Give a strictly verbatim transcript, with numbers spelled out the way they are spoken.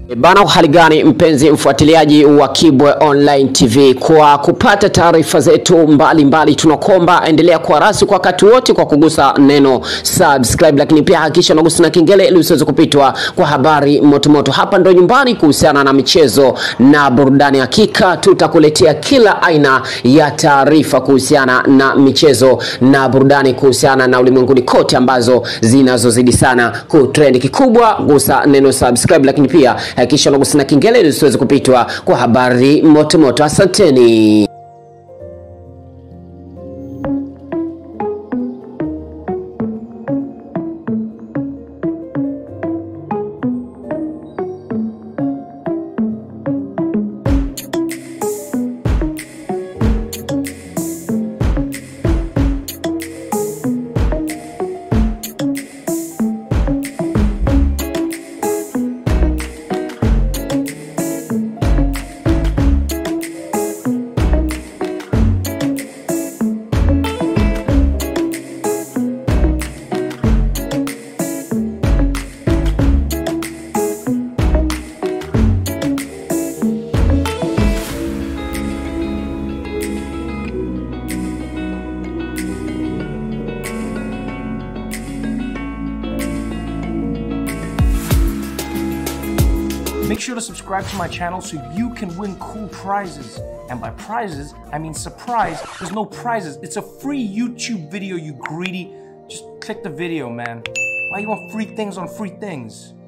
Bana, hali gani mpenzi mfuatiliaji wa Kibwe Online T V, kwa kupata taarifa zetu mbalimbali tunakomba endelea kuwa rasi kwa wakati wote kwa kugusa neno subscribe, lakini pia hakikisha unagusa na kengele ili usiweze kupitwa kwa habari moto moto. Hapa ndo nyumbani kuhusiana na michezo na burudani, hakika tutakuletea kila aina ya taarifa kuhusiana na michezo na burudani, kuhusiana na ulimwenguni kote ambazo zinazozidi sana kutrend. Kikubwa gusa neno subscribe, lakini pia hakikisha unagusa na kengele ili usiweze kupitwa kwa habari moto moto. Asanteni. Make sure to subscribe to my channel so you can win cool prizes. And by prizes, I mean surprise. There's no prizes. It's a free YouTube video, you greedy. Just click the video, man. Why you want free things on free things?